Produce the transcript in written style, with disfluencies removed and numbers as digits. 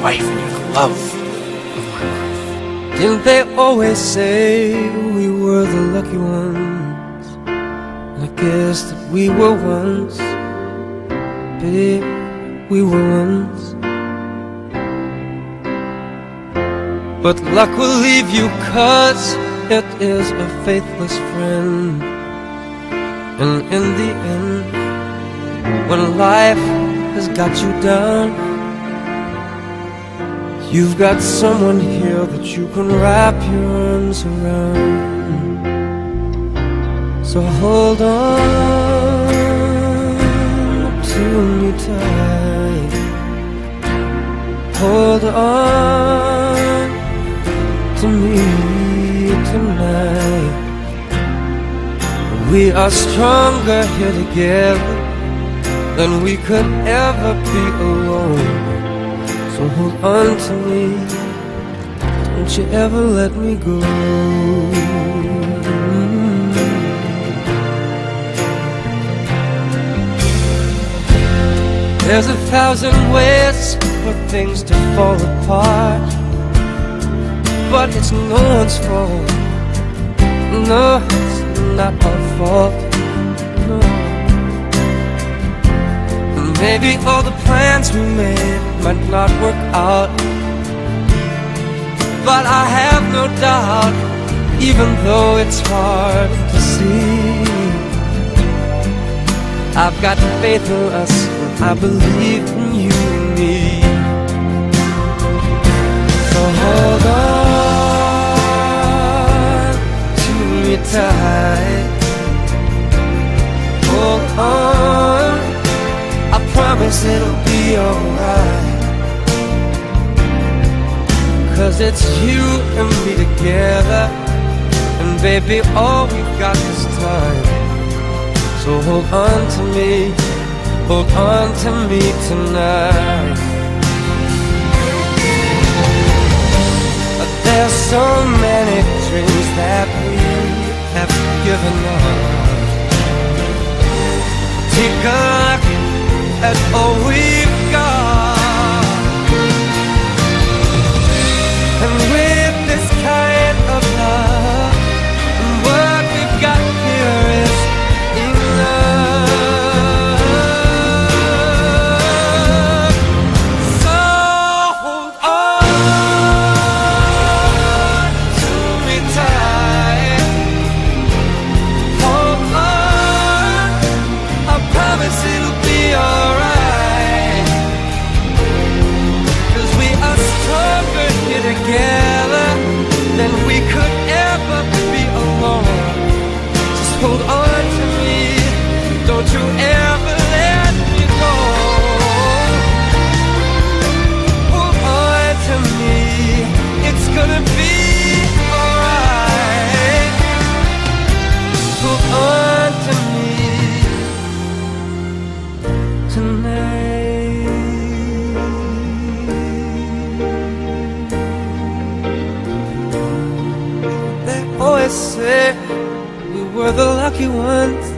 wife and you're the love of my life. Didn't they always say we were the lucky ones? And I guess that we were once, babe, we were once. But luck will leave you 'cause it is a faithless friend. And in the end, when life has got you down, you've got someone here that you can wrap your arms around. So hold on to me tight. Hold on to me tonight. We are stronger here together than we could ever be alone. So hold on to me, don't you ever let me go. There's 1,000 ways for things to fall apart, but it's no one's fault. No, it's not our fault. No. Maybe all the plans we made might not work out, but I have no doubt, even though it's hard to see, I've got faith in us, and I believe in you and me. So hold on to me tight. Hold on, I promise it'll be alright. 'Cause it's you and me together, and baby, all we've got is time. So hold on to me, hold on to me tonight. There's so many dreams that we have given up. Take a look at all we've got, and with this kind of love, what we've got here is enough. So hold on to me tight. Hold on, I promise it'll be alright. 'Cause we are stronger here together than we could ever be alone. Just hold on to me, don't you ever let me go. Hold on to me, it's gonna be alright. Hold on to me tonight. They always say we were the lucky ones.